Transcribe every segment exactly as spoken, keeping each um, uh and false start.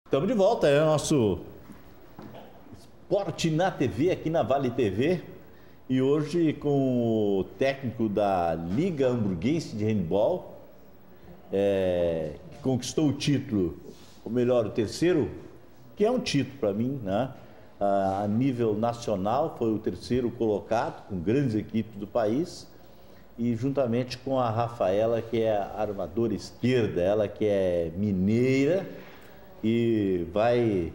Estamos de volta, é o nosso Esporte na T V, aqui na Vale T V. E hoje com o técnico da Liga Hamburguense de Handball, é, que conquistou o título, ou melhor, o terceiro, que é um título para mim, né? A nível nacional, foi o terceiro colocado, com grandes equipes do país. E juntamente com a Rafaela, que é a armadora esquerda, ela que é mineira e vai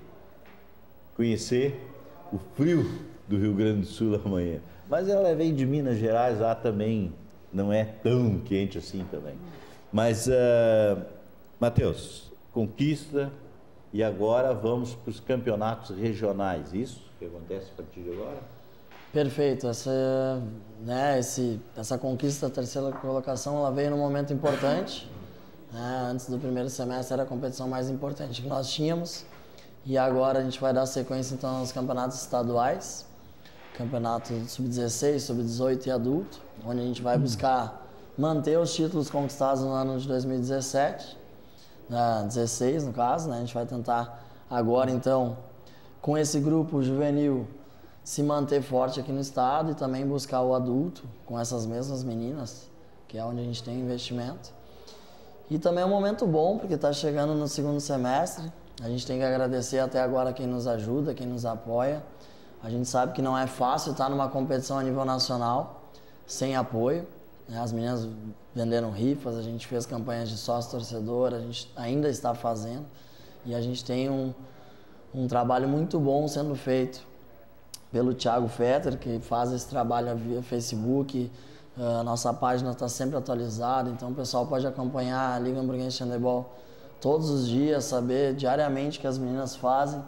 conhecer o frio do Rio Grande do Sul amanhã. Mas ela vem de Minas Gerais, lá também não é tão quente assim também. Mas, uh, Matheus, conquista e agora vamos para os campeonatos regionais. Isso que acontece a partir de agora? Perfeito. Essa, né, esse, essa conquista da terceira colocação, ela veio num momento importante. Né? Antes do primeiro semestre era a competição mais importante que nós tínhamos. E agora a gente vai dar sequência então aos campeonatos estaduais. Campeonato sub dezesseis, sub dezoito e adulto, onde a gente vai buscar manter os títulos conquistados no ano de dois mil e dezessete. Né, dezesseis no caso, né? A gente vai tentar agora então, com esse grupo juvenil, se manter forte aqui no estado e também buscar o adulto com essas mesmas meninas, que é onde a gente tem investimento. E também é um momento bom, porque está chegando no segundo semestre. A gente tem que agradecer até agora quem nos ajuda, quem nos apoia. A gente sabe que não é fácil estar numa competição a nível nacional sem apoio. As meninas venderam rifas, a gente fez campanhas de sócio-torcedor, a gente ainda está fazendo. E a gente tem um, um trabalho muito bom sendo feito pelo Thiago Fetter, que faz esse trabalho via Facebook. A nossa página está sempre atualizada, então o pessoal pode acompanhar a Liga Hamburguense de Handebol todos os dias, saber diariamente o que as meninas fazem.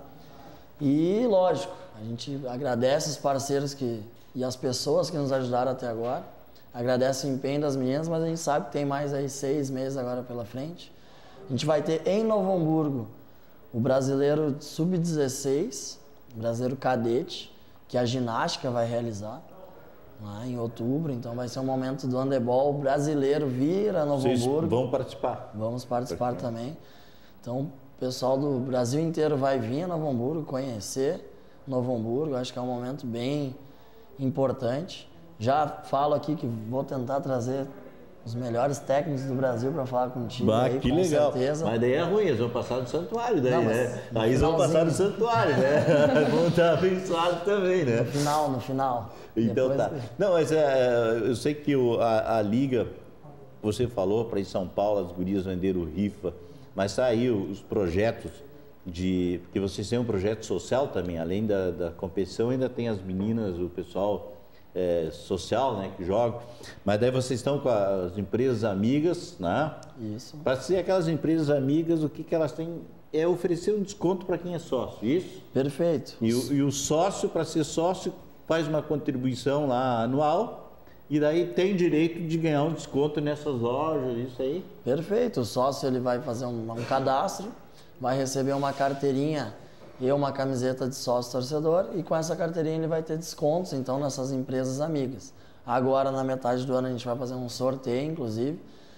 E, lógico, a gente agradece os parceiros que, e as pessoas que nos ajudaram até agora. Agradece o empenho das meninas, mas a gente sabe que tem mais aí seis meses agora pela frente. A gente vai ter em Novo Hamburgo o brasileiro sub dezesseis, brasileiro cadete, que a ginástica vai realizar lá em outubro. Então vai ser um momento do handebol brasileiro vir a Novo Vocês Hamburgo. Vão participar? Vamos participar também. Então o pessoal do Brasil inteiro vai vir a Novo Hamburgo, conhecer Novo Hamburgo. Acho que é um momento bem importante. Já falo aqui que vou tentar trazer os melhores técnicos do Brasil para falar contigo. Bah, aí, que com legal. certeza. Mas daí é ruim, eles vão passar no santuário, daí, Não, né? no Aí eles vão passar no santuário, né? Vão estar abençoados também, né? No final, no final. Então Depois... tá. Não, mas é, eu sei que o, a, a Liga, você falou para ir em São Paulo, as gurias venderam rifa, mas tá aí os projetos de... Porque vocês têm um projeto social também, além da, da competição, ainda tem as meninas, o pessoal... É, social, né, que joga, mas daí vocês estão com as empresas amigas, né? Isso. Para ser aquelas empresas amigas, o que, que elas têm é oferecer um desconto para quem é sócio, isso? Perfeito. E o, e o sócio, para ser sócio, faz uma contribuição lá anual e daí tem direito de ganhar um desconto nessas lojas, isso aí? Perfeito. O sócio ele vai fazer um, um cadastro, vai receber uma carteirinha e uma camiseta de sócio torcedor, e com essa carteirinha ele vai ter descontos então nessas empresas amigas. Agora na metade do ano a gente vai fazer um sorteio, inclusive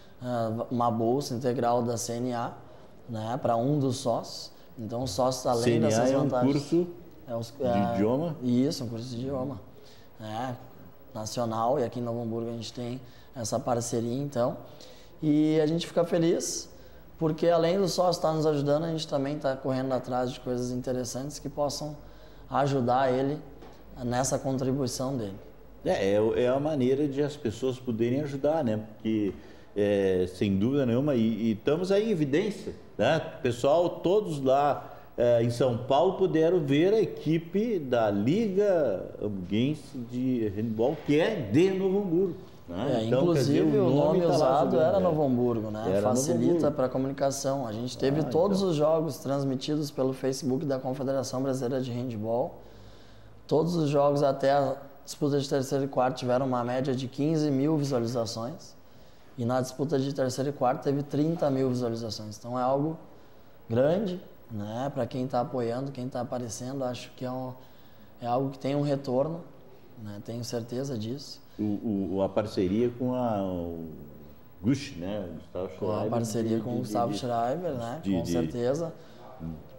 uma bolsa integral da C N A, né, para um dos sócios. Então os sócios, além C N A dessas é um vantagens, curso é os, de é, idioma? Isso, um curso de idioma, é, nacional, e aqui em Novo Hamburgo a gente tem essa parceria então, e a gente fica feliz porque além do sócio estar nos ajudando, a gente também está correndo atrás de coisas interessantes que possam ajudar ele nessa contribuição dele. É, é, é a maneira de as pessoas poderem ajudar, né? Porque, é, sem dúvida nenhuma, e, e estamos aí em evidência, né? Pessoal, todos lá é, em São Paulo puderam ver a equipe da Liga Hamburguense de Handball, que é de Novo Hamburgo. É, então, inclusive dizer, o nome, tá usado jogando, era né? Novo Hamburgo, né? Era Facilita para a comunicação. A gente teve ah, todos então. os jogos transmitidos pelo Facebook da Confederação Brasileira de Handball. Todos os jogos até a disputa de terceiro e quarto tiveram uma média de quinze mil visualizações. E na disputa de terceiro e quarto teve trinta mil visualizações. Então é algo grande, né? Para quem está apoiando, quem está aparecendo, acho que é, um, é algo que tem um retorno, né? Tenho certeza disso. O, o, a parceria com a o Gush, né? Gustavo Com a Schreiber, parceria de, com o de, Gustavo de, Schreiber, né? de, Com de, certeza.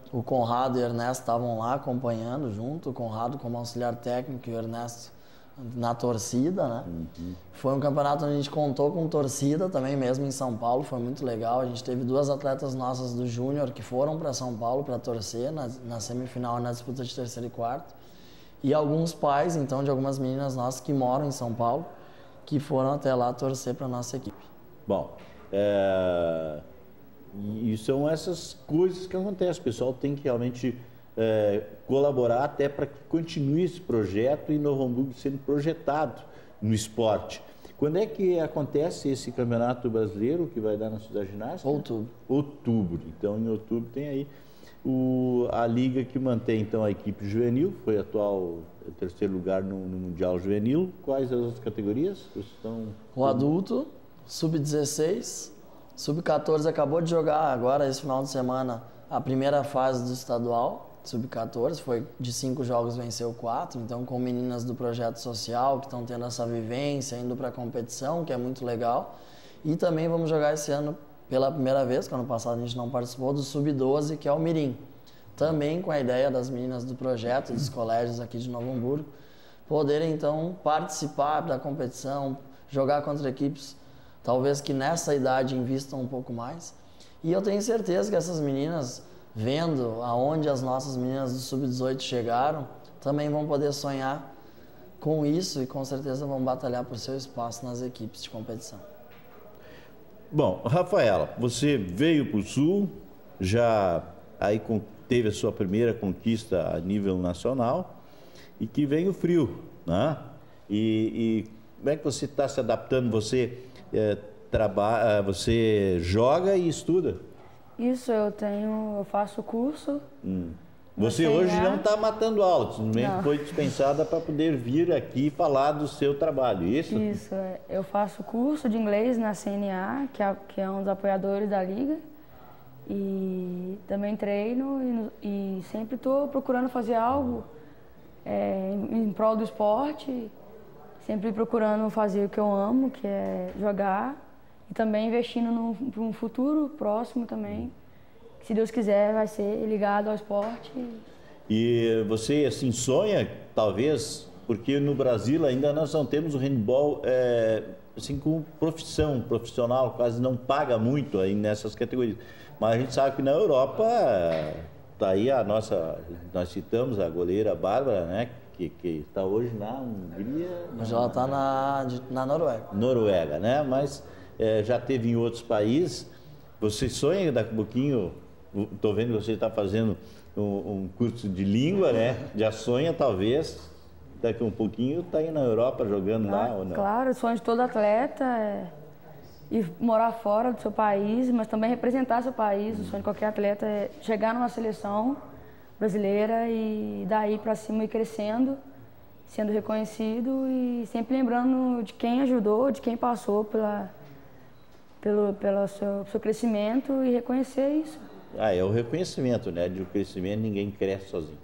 O Conrado e o Ernesto estavam lá acompanhando junto, o Conrado como auxiliar técnico e o Ernesto na torcida, né? Uhum. Foi um campeonato onde a gente contou com torcida também, mesmo em São Paulo, foi muito legal. A gente teve duas atletas nossas do Júnior que foram para São Paulo para torcer na, na semifinal, na disputa de terceiro e quarto. E alguns pais, então, de algumas meninas nossas que moram em São Paulo, que foram até lá torcer para nossa equipe. Bom, é... e são essas coisas que acontecem. O pessoal tem que realmente é, colaborar até para que continue esse projeto e Novo Hamburgo sendo projetado no esporte. Quando é que acontece esse campeonato brasileiro que vai dar na Cidade Ginástica? Outubro. Outubro. Então, em outubro tem aí o, a liga que mantém então a equipe juvenil, foi atual terceiro lugar no, no Mundial Juvenil. Quais as outras categorias? Estão... O adulto, sub dezesseis, sub quatorze acabou de jogar agora, esse final de semana, a primeira fase do estadual. sub quatorze, foi de cinco jogos, venceu quatro, então com meninas do projeto social que estão tendo essa vivência, indo para a competição, que é muito legal. E também vamos jogar esse ano pela primeira vez, que ano passado a gente não participou, do sub doze, que é o Mirim. Também com a ideia das meninas do projeto, dos colégios aqui de Novo Hamburgo, poderem então participar da competição, jogar contra equipes, talvez que nessa idade invistam um pouco mais. E eu tenho certeza que essas meninas, vendo aonde as nossas meninas do sub dezoito chegaram, também vão poder sonhar com isso e com certeza vão batalhar por seu espaço nas equipes de competição. Bom, Rafaela, você veio para o Sul, já aí teve a sua primeira conquista a nível nacional e que vem o frio, né? E, e como é que você está se adaptando? Você, é, trabalha, você joga e estuda? Isso, eu tenho, eu faço curso. Hum. Você hoje não está matando aula, simplesmente foi dispensada para poder vir aqui falar do seu trabalho, isso? Isso, eu faço curso de inglês na C N A, que é, que é um dos apoiadores da Liga. E também treino e, e sempre estou procurando fazer algo é, em, em prol do esporte, sempre procurando fazer o que eu amo, que é jogar. E também investindo para um futuro próximo também, que se Deus quiser vai ser ligado ao esporte. E você assim sonha, talvez, porque no Brasil ainda nós não temos o handball é, assim com profissão, profissional, quase não paga muito aí nessas categorias. Mas a gente sabe que na Europa, tá aí a nossa, nós citamos a goleira Bárbara, né? Que, que está hoje na Hungria. Hoje ela está na, na Noruega. Noruega, né? Mas É, já teve em outros países. Você sonha daqui a pouquinho, estou vendo que você está fazendo um, um curso de língua, né? Já sonha talvez, daqui a um pouquinho está aí na Europa jogando ah, lá ou não? Claro, o sonho de todo atleta é ir morar fora do seu país, mas também representar seu país. O sonho de qualquer atleta é chegar numa seleção brasileira e daí para cima ir crescendo, sendo reconhecido e sempre lembrando de quem ajudou, de quem passou pela pelo, pelo seu, seu crescimento e reconhecer isso. Ah, é o reconhecimento, né? De o crescimento, ninguém cresce sozinho.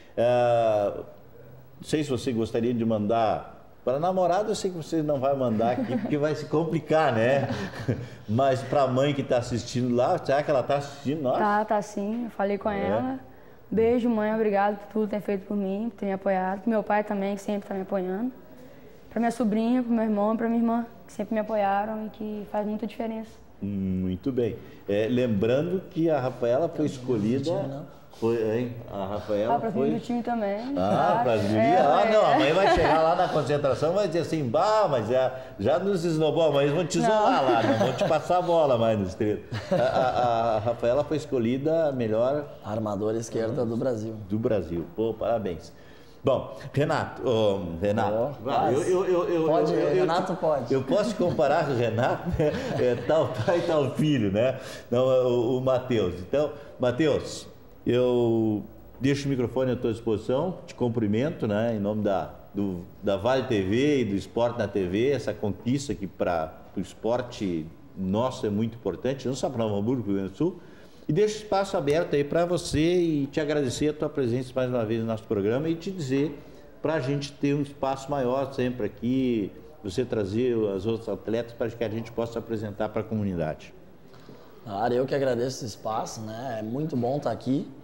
Ah, não sei se você gostaria de mandar para namorado, eu sei que você não vai mandar aqui porque vai se complicar, né? Mas para a mãe que está assistindo lá, será que ela está assistindo? Nossa. Tá, tá sim. Eu falei com é. ela. Beijo, mãe. Obrigado por tudo que tem feito por mim, por ter me apoiado. Pro meu pai também, que sempre está me apoiando. Para minha sobrinha, para meu irmão e para minha irmã, que sempre me apoiaram e que faz muita diferença. Muito bem. É, lembrando que a Rafaela foi escolhida... Foi, hein? A Rafaela ah, para foi... do time também. Ah, para as gurias? Ah, não, a mãe vai chegar lá na concentração e vai dizer assim, bah, mas já, já nos esnobou, mas vão te isolar lá, não vão te passar a bola mais nos treinos. A, a, a Rafaela foi escolhida a melhor... Armadora esquerda do Brasil. Do Brasil. Pô, parabéns. Bom, Renato, oh, Renato, oh, eu, eu, eu, eu, pode, eu, eu, Renato eu, pode. Eu posso comparar com o Renato, né? É, tal pai, tal filho, né? Não, o, o Matheus. Então, Matheus, eu deixo o microfone à tua disposição, te cumprimento, né? Em nome da, do, da Vale T V e do Esporte na T V, essa conquista que para o esporte nosso é muito importante, não só para Novo Hamburgo, Rio Grande do Sul. E deixo espaço aberto aí para você e te agradecer a tua presença mais uma vez no nosso programa e te dizer para a gente ter um espaço maior sempre aqui, você trazer as outras atletas para que a gente possa apresentar para a comunidade. Claro, eu que agradeço esse espaço, né? É muito bom estar aqui.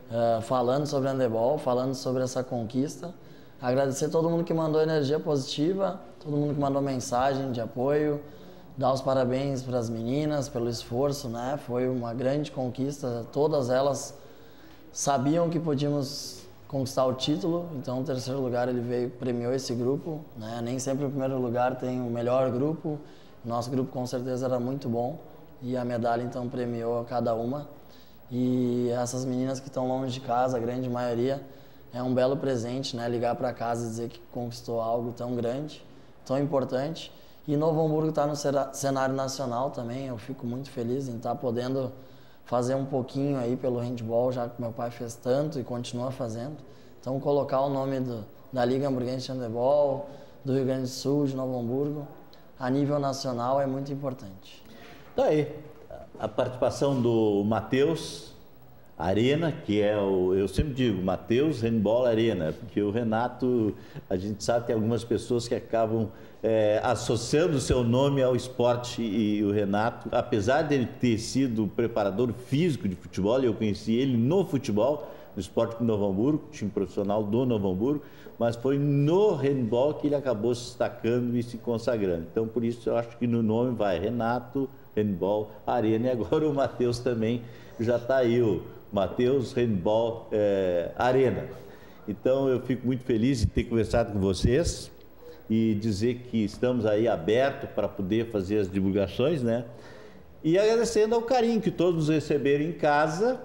uh, falando sobre handebol, falando sobre essa conquista. Agradecer a todo mundo que mandou energia positiva, todo mundo que mandou mensagem de apoio, dar os parabéns para as meninas pelo esforço, né? Foi uma grande conquista, todas elas sabiam que podíamos conquistar o título, então o terceiro lugar ele veio, premiou esse grupo, né? Nem sempre o primeiro lugar tem o melhor grupo, o nosso grupo com certeza era muito bom e a medalha então premiou cada uma. E essas meninas que estão longe de casa, a grande maioria, é um belo presente, né? Ligar para casa e dizer que conquistou algo tão grande, tão importante. E Novo Hamburgo está no cenário nacional também, eu fico muito feliz em estar podendo fazer um pouquinho aí pelo handball, já que meu pai fez tanto e continua fazendo. Então colocar o nome do, da Liga Hamburguense de Handebol, do Rio Grande do Sul, de Novo Hamburgo, a nível nacional é muito importante. Tá aí, a participação do Matheus Arena, que é o, eu sempre digo, Matheus Handball Arena, porque o Renato, a gente sabe que tem algumas pessoas que acabam é, associando o seu nome ao esporte e, e o Renato, apesar dele ter sido preparador físico de futebol, eu conheci ele no futebol, no Esporte Clube Novo Hamburgo, time profissional do Novo Hamburgo, mas foi no handball que ele acabou se destacando e se consagrando. Então, por isso, eu acho que no nome vai Renato Handball Arena, e agora o Matheus também já está aí, o Matheus Handball é, Arena. Então eu fico muito feliz de ter conversado com vocês e dizer que estamos aí abertos para poder fazer as divulgações, né? E agradecendo ao carinho que todos nos receberam em casa,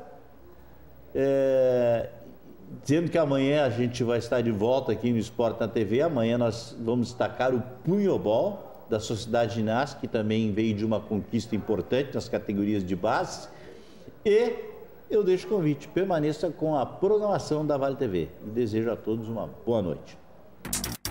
é, dizendo que amanhã a gente vai estar de volta aqui no Esporte na T V. Amanhã nós vamos destacar o punhobol da Sociedade Ginástica, que também veio de uma conquista importante nas categorias de base. E eu deixo o convite, permaneça com a programação da Vale T V. E desejo a todos uma boa noite.